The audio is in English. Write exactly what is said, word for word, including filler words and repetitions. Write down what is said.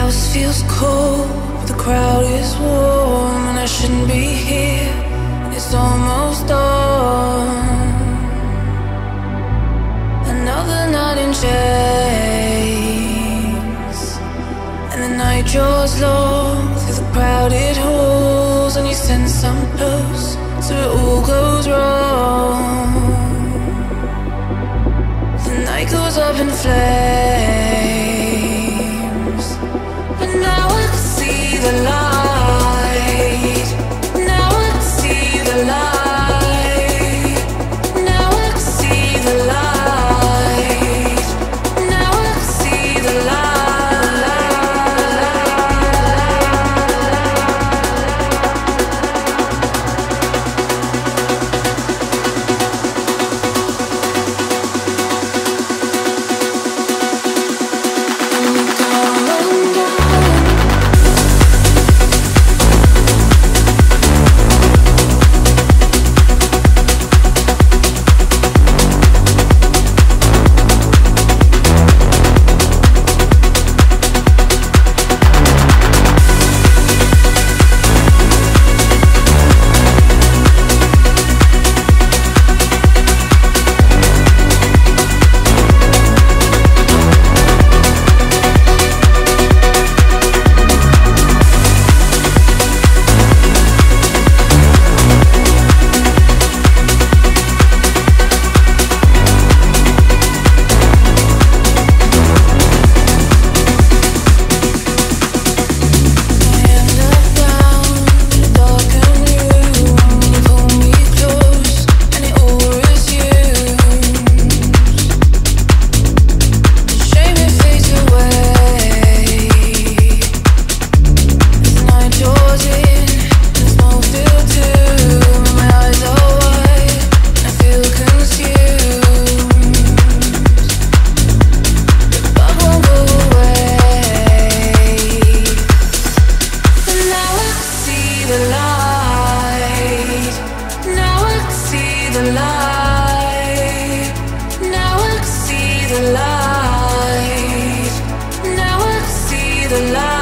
house feels cold, the crowd is warm, and I shouldn't be here. It's almost dawn. Another night in chains, and the night draws long through the crowded halls, and you send some posts, so it all goes wrong. The night goes up in flames, but now I can see the light. Now I can see the light. Now I can see the light. Now I can see the light. The light, now I see the light.